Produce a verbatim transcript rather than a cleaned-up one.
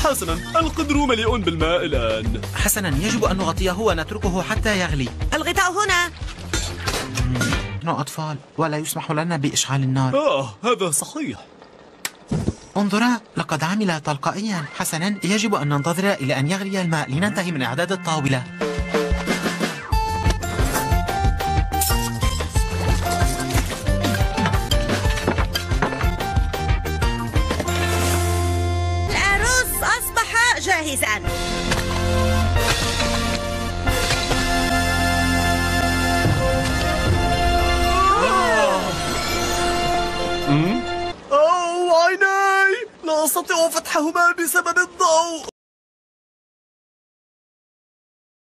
حسنا، القدر مليء بالماء الآن. حسنا، يجب أن نغطيه ونتركه حتى يغلي. الغطاء هنا. نحن أطفال ولا يسمح لنا بإشعال النار. آه، هذا صحيح. انظرا، لقد عمل تلقائيا. حسنا، يجب أن ننتظر إلى أن يغلي الماء لننتهي من إعداد الطاولة. الأرز أصبح جاهزا. أوه، عيناي! لا أستطيع فتحهما بسبب الضوء.